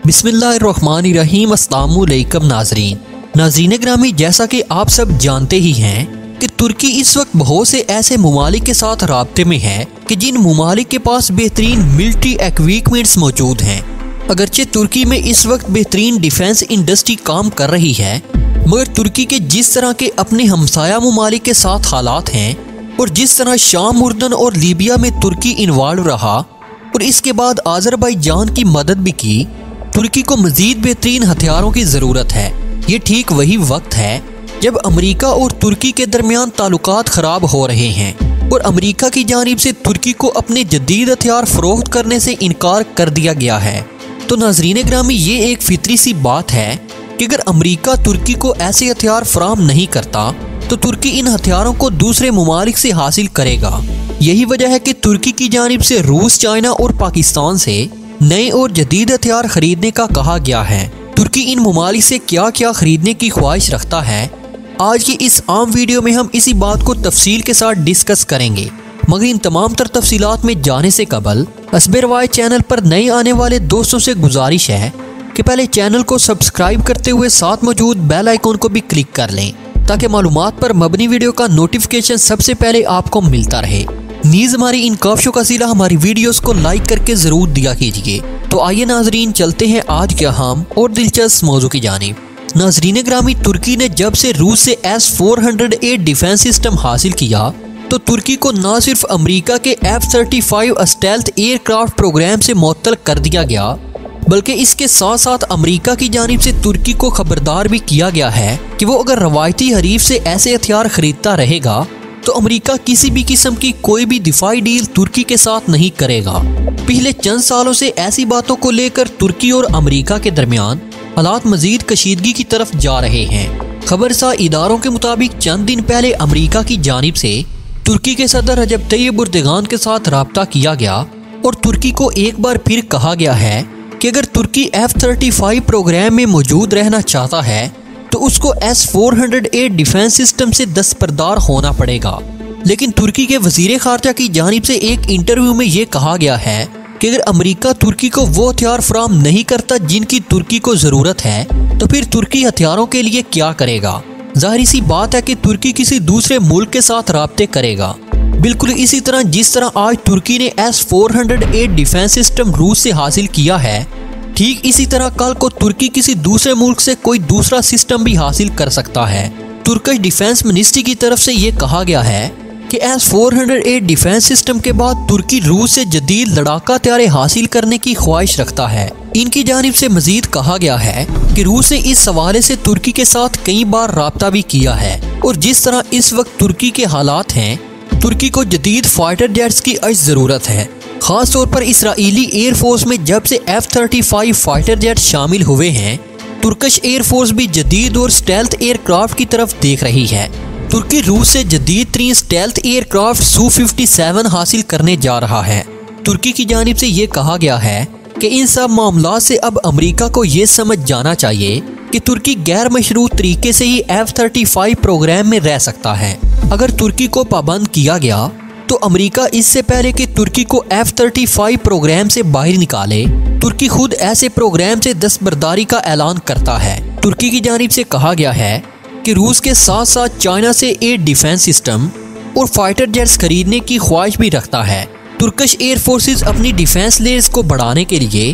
बिस्मिल्लाहिर्रहमानिर्रहीम। अस्सलामुअलैकुम नाज़रीन ग्रामी, जैसा कि आप सब जानते ही हैं कि तुर्की इस वक्त बहुत से ऐसे ममालिक के साथ राब्ते में है कि जिन ममालिक के पास बेहतरीन मिलिट्री इक्विपमेंट्स मौजूद हैं। अगरचे तुर्की में इस वक्त बेहतरीन डिफेंस इंडस्ट्री काम कर रही है, मगर तुर्की के जिस तरह के अपने हमसाया ममालिक के साथ हालात हैं और जिस तरह शाम, उर्दन और लीबिया में तुर्की इन्वॉल्व रहा और इसके बाद आज़रबाईजान की मदद भी की, तुर्की को मजीद बेहतरीन हथियारों की ज़रूरत है। ये ठीक वही वक्त है जब अमेरिका और तुर्की के दरमियान ताल्लुकात ख़राब हो रहे हैं और अमेरिका की जानिब से तुर्की को अपने जदीद हथियार फ़रोख्त करने से इनकार कर दिया गया है। तो नाज़रीन ग्रामी, ये एक फितरी सी बात है कि अगर अमेरिका तुर्की को ऐसे हथियार फराहम नहीं करता तो तुर्की इन हथियारों को दूसरे ममालिक से हासिल करेगा। यही वजह है कि तुर्की की जानिब से रूस, चाइना और पाकिस्तान से नए और जदीद हथियार खरीदने का कहा गया है। तुर्की इन ममालिक से क्या क्या खरीदने की ख्वाहिश रखता है, आज की इस आम वीडियो में हम इसी बात को तफसील के साथ डिस्कस करेंगे। मगर इन तमाम तर तफसीलात में जाने से कबल हस्बे रवायत चैनल पर नए आने वाले दोस्तों से गुजारिश है कि पहले चैनल को सब्सक्राइब करते हुए साथ मौजूद बेल आइकॉन को भी क्लिक कर लें ताकि मालूमात पर मबनी वीडियो का नोटिफिकेशन सबसे पहले आपको मिलता रहे। नीज हमारी इन काफियों का सिला हमारी वीडियोस को लाइक करके जरूर दिया कीजिए। तो आइए नाजरीन, चलते हैं आज के अहम और दिलचस्प मौजू की जानिब। नाजरीन ग्रामी, तुर्की ने जब से रूस से S-400A डिफेंस सिस्टम हासिल किया तो तुर्की को न सिर्फ अमेरिका के F-35 स्टेल्थ एयरक्राफ्ट प्रोग्राम से मुअत्तल कर दिया गया, बल्कि इसके साथ साथ अमेरिका की जानिब से तुर्की को खबरदार भी किया गया है कि वो अगर रवायती हरीफ से ऐसे हथियार खरीदता रहेगा तो अमेरिका किसी भी किस्म की कोई भी दिफाई डील तुर्की के साथ नहीं करेगा। पिछले चंद सालों से ऐसी बातों को लेकर तुर्की और अमेरिका के दरमियान हालात मजीद कशीदगी की तरफ जा रहे हैं। खबरसार इदारों के मुताबिक चंद दिन पहले अमेरिका की जानिब से तुर्की के सदर रजब तय्यिब एर्दोगान के साथ राब्ता किया गया और तुर्की को एक बार फिर कहा गया है कि अगर तुर्की F-35 प्रोग्राम में मौजूद रहना चाहता है तो उसको S-400A डिफेंस सिस्टम से दस्तबरदार होना पड़ेगा। लेकिन तुर्की के वजीर खारजा की जानिब से एक इंटरव्यू में ये कहा गया है कि अगर अमेरिका तुर्की को वो हथियार फराहम नहीं करता जिनकी तुर्की को ज़रूरत है तो फिर तुर्की हथियारों के लिए क्या करेगा। जाहिर सी बात है कि तुर्की किसी दूसरे मुल्क के साथ राब्ते करेगा। बिल्कुल इसी तरह जिस तरह आज तुर्की ने S-400A डिफेंस सिस्टम रूस से हासिल किया है, ठीक इसी तरह कल को तुर्की किसी दूसरे मुल्क से कोई दूसरा सिस्टम भी हासिल कर सकता है। तुर्किश डिफेंस मिनिस्ट्री की तरफ से ये कहा गया है कि S-400A डिफेंस सिस्टम के बाद तुर्की रूस से जदीद लड़ाका हथियार हासिल करने की ख्वाहिश रखता है। इनकी जानिब से मजीद कहा गया है कि रूस ने इस हवाले से तुर्की के साथ कई बार राब्ता भी किया है और जिस तरह इस वक्त तुर्की के हालात हैं, तुर्की को जदीद फाइटर जेट्स की ज़रूरत है। खास तौर पर इसराइली एयरफोर्स में जब से F-35 फाइटर जेट शामिल हुए हैं, तुर्किश एयरफोर्स भी जदीद और स्टेल्थ एयरक्राफ्ट की तरफ देख रही है। तुर्की रूस से जदीद तरीन स्टेल्थ एयरक्राफ्ट Su-57 हासिल करने जा रहा है। तुर्की की जानिब से ये कहा गया है कि इन सब मामलों से अब अमेरिका को ये समझ जाना चाहिए कि तुर्की गैर मशरूत तरीके से ही F-35 प्रोग्राम में रह सकता है। अगर तुर्की को पाबंद किया गया तो अमेरिका इससे पहले कि तुर्की को F-35 प्रोग्राम से बाहर निकाले, तुर्की खुद ऐसे प्रोग्राम से दस्तबरदारी का ऐलान करता है। तुर्की की जानिब से कहा गया है कि रूस के साथ साथ चाइना से एयर डिफेंस सिस्टम और फाइटर जेट्स खरीदने की ख्वाहिश भी रखता है। तुर्किश एयर फोर्सेस अपनी डिफेंस लेयर्स को बढ़ाने के लिए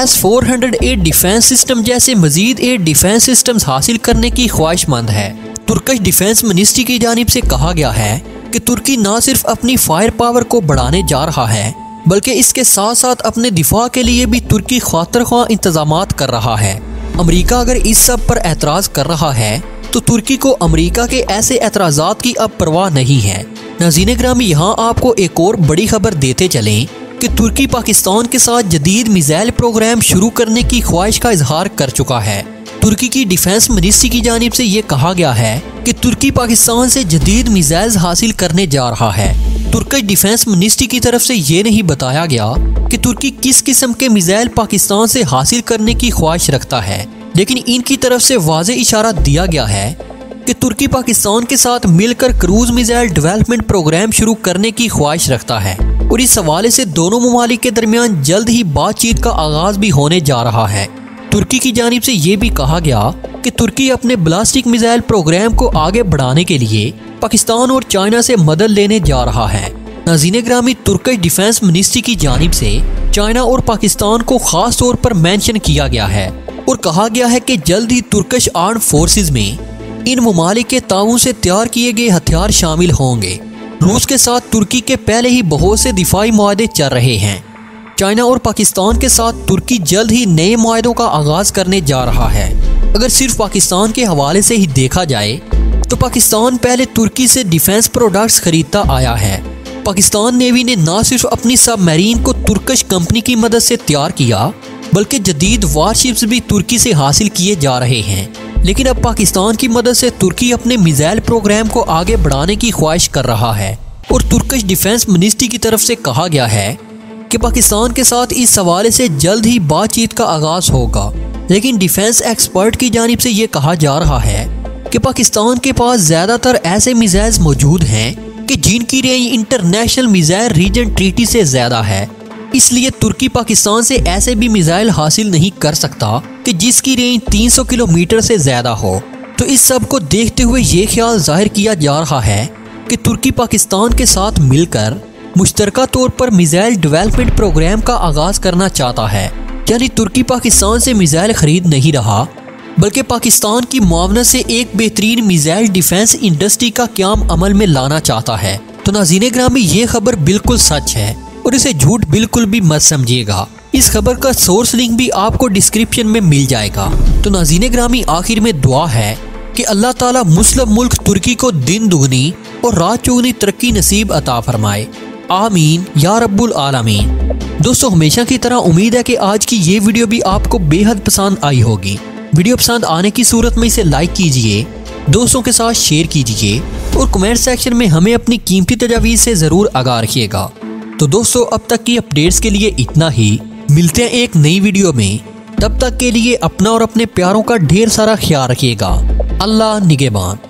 S-400A डिफेंस सिस्टम जैसे मजीद एयर डिफेंस सिस्टम्स हासिल करने की ख्वाहिशमंद है। तुर्किश डिफेंस मिनिस्ट्री की जानिब से कहा गया है कि तुर्की न सिर्फ अपनी फायर पावर को बढ़ाने जा रहा है, बल्कि इसके साथ साथ अपने दिफा के लिए भी तुर्की खातिर ख्वाह इंतजामात कर रहा है। अमेरिका अगर इस सब पर एतराज़ कर रहा है तो तुर्की को अमेरिका के ऐसे एतराज़ात की अब परवाह नहीं है। नाज़रीन ग्रामी, यहाँ आपको एक और बड़ी खबर देते चलें कि तुर्की पाकिस्तान के साथ जदीद मिसाइल प्रोग्राम शुरू करने की ख्वाहिश का इजहार कर चुका है। तुर्की की डिफेंस मिनिस्ट्री की जानिब से ये कहा गया है कि तुर्की पाकिस्तान से जदीद मिसाइल्स हासिल करने जा रहा है। तुर्की डिफेंस मिनिस्ट्री की तरफ से ये नहीं बताया गया कि तुर्की किस किस्म के मिसाइल पाकिस्तान से हासिल करने की ख्वाहिश रखता है, लेकिन इनकी तरफ से वाज़े इशारा दिया गया है कि तुर्की पाकिस्तान के साथ मिलकर क्रूज मिसाइल डेवलपमेंट प्रोग्राम शुरू करने की ख्वाहिश रखता है और इस हवाले से दोनों ममालिक के दरमियान जल्द ही बातचीत का आगाज भी होने जा रहा है। तुर्की की जानिब से ये भी कहा गया कि तुर्की अपने बैलिस्टिक मिसाइल प्रोग्राम को आगे बढ़ाने के लिए पाकिस्तान और चाइना से मदद लेने जा रहा है। नाज़रीन ग्रामी, तुर्किश डिफेंस मिनिस्ट्री की जानिब से चाइना और पाकिस्तान को खास तौर पर मेंशन किया गया है और कहा गया है कि जल्द ही तुर्किश आर्म्ड फोर्सेस में इन ममालिक के ताउन से तैयार किए गए हथियार शामिल होंगे। रूस के साथ तुर्की के पहले ही बहुत से दिफाई मुआहदे चल रहे हैं। चाइना और पाकिस्तान के साथ तुर्की जल्द ही नए मुआहदों का आगाज करने जा रहा है। अगर सिर्फ पाकिस्तान के हवाले से ही देखा जाए तो पाकिस्तान पहले तुर्की से डिफेंस प्रोडक्ट्स खरीदता आया है। पाकिस्तान नेवी ने न सिर्फ अपनी सबमरीन को तुर्किश कंपनी की मदद से तैयार किया बल्कि जदीद वारशिप्स भी तुर्की से हासिल किए जा रहे हैं। लेकिन अब पाकिस्तान की मदद से तुर्की अपने मिसाइल प्रोग्राम को आगे बढ़ाने की ख्वाहिश कर रहा है और तुर्किश डिफेंस मिनिस्ट्री की तरफ से कहा गया है कि पाकिस्तान के साथ इस हवाले से जल्द ही बातचीत का आगाज होगा। लेकिन डिफेंस एक्सपर्ट की जानिब से ये कहा जा रहा है कि पाकिस्तान के पास ज्यादातर ऐसे मिसाइल्स मौजूद हैं कि जिनकी range international missile region treaty से ज्यादा है। इसलिए तुर्की पाकिस्तान से ऐसे भी मिसाइल हासिल नहीं कर सकता कि जिसकी रेंज 300 किलोमीटर से ज्यादा हो। तो इस सब को देखते हुए ये ख्याल जाहिर किया जा रहा है कि तुर्की पाकिस्तान के साथ मिलकर मुश्तरका तौर पर मिसाइल डेवलपमेंट प्रोग्राम का आगाज करना चाहता है। यानी तुर्की पाकिस्तान से मिसाइल खरीद नहीं रहा बल्कि पाकिस्तान की मुआवनत से एक बेहतरीन मिसाइल डिफेंस इंडस्ट्री का क़याम अमल में लाना चाहता है। तो नाज़रीन ग्रामी, ये खबर बिल्कुल सच है और इसे झूठ बिल्कुल भी मत समझिएगा। इस खबर का सोर्स लिंक भी आपको डिस्क्रिप्शन में मिल जाएगा। तो नाज़रीन ग्रामी, आखिर में दुआ है कि अल्लाह ताला मुस्लिम मुल्क तुर्की को दिन दुगनी और रात चौगुनी तरक्की नसीब अता फरमाए। आमीन या रब्बुल आलमीन। दोस्तों, हमेशा की तरह उम्मीद है कि आज की ये वीडियो भी आपको बेहद पसंद आई होगी। वीडियो पसंद आने की सूरत में इसे लाइक कीजिए, दोस्तों के साथ शेयर कीजिए और कमेंट सेक्शन में हमें अपनी कीमती तजावीज़ से ज़रूर आगाह रखिएगा। तो दोस्तों, अब तक की अपडेट्स के लिए इतना ही। मिलते हैं एक नई वीडियो में। तब तक के लिए अपना और अपने प्यारों का ढेर सारा ख्याल रखिएगा। अल्लाह निगहबान।